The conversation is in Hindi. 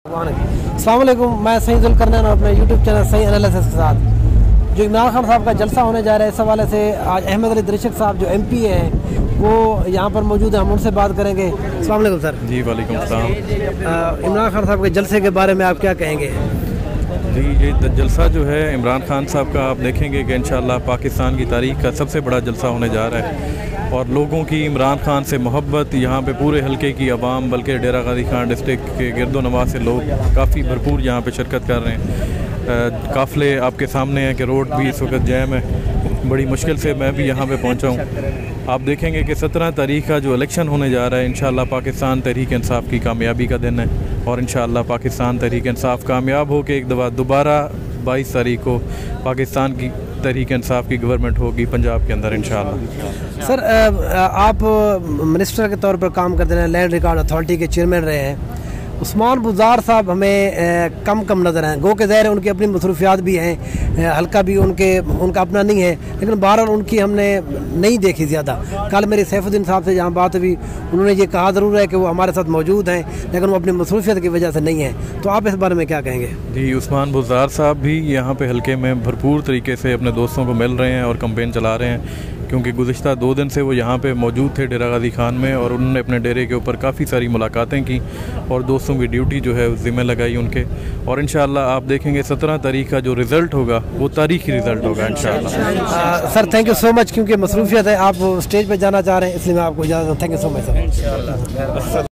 अस्सलाम वालेकुम, मैं सही जुल्करनैन अपने यूट्यूब चैनल सही एनालिसिस के साथ जो इमरान खान साहब का जलसा होने जा रहा है, इस हवाले से आज अहमद अली दरिशक साहब जो MP हैं वो यहाँ पर मौजूद हैं, हम उनसे बात करेंगे। अस्सलाम वालेकुम सर। जी वालेकुम सलाम। इमरान खान साहब के जलसे के बारे में आप क्या कहेंगे? जी ये जलसा जो है इमरान खान साहब का, आप देखेंगे कि इंशाअल्लाह पाकिस्तान की तारीख़ का सबसे बड़ा जलसा होने जा रहा है और लोगों की इमरान खान से मोहब्बत यहाँ पे पूरे हलके की आवाम, बल्कि डेरा गाजी खान डिस्ट्रिक्ट के गिरदो नवाज से लोग काफ़ी भरपूर यहाँ पे शिरकत कर रहे हैं। काफ़िले आपके सामने हैं कि रोड भी इस वक्त जैम है, बड़ी मुश्किल से मैं भी यहाँ पे पहुँचा हूँ। आप देखेंगे कि 17 तारीख़ का जो इलेक्शन होने जा रहा है, इंशाअल्लाह पाकिस्तान तहरीक इंसाफ की कामयाबी का दिन है और इंशाअल्लाह पाकिस्तान तहरीक इंसाफ कामयाब हो के एक दफ़ा दोबारा 22 तारीख को पाकिस्तान की तहरीक इंसाफ की गवर्नमेंट होगी पंजाब के अंदर इंशाअल्लाह। सर आप मिनिस्टर के तौर पर काम करते हैं, लैंड रिकॉर्ड अथॉरिटी के चेयरमैन रहे हैं। उस्मान बुज़दार साहब हमें कम नज़र हैं, गो के ज़ाहिर उनकी अपनी मसरूफियात भी हैं, हल्का भी उनका अपना नहीं है, लेकिन बहरहाल उनकी हमने नहीं देखी ज़्यादा। कल मेरी सैफुद्दीन साहब से जहाँ बात हुई, उन्होंने ये कहा ज़रूर है कि वो हमारे साथ मौजूद हैं, लेकिन वो अपनी मसरूफियत की वजह से नहीं है। तो आप इस बारे में क्या कहेंगे? जी उस्मान बुज़दार साहब भी यहाँ पे हल्के में भरपूर तरीके से अपने दोस्तों को मिल रहे हैं और कंपेन चला रहे हैं, क्योंकि गुज़िश्ता 2 दिन से वो यहाँ पे मौजूद थे डेरा गाजी खान में और उन्होंने अपने डेरे के ऊपर काफ़ी सारी मुलाकातें की और दोस्तों की ड्यूटी जो है ज़िम्मे लगाई उनके। और इंशाअल्लाह आप देखेंगे 17 तारीख का जो रिज़ल्ट होगा वो तारीखी रिज़ल्ट होगा इंशाअल्लाह। Sir thank you so much, क्योंकि मसरूफियत है, आप स्टेज पर जाना चाह रहे हैं इसलिए मैं आपको इजाज़त। Thank you so much sir.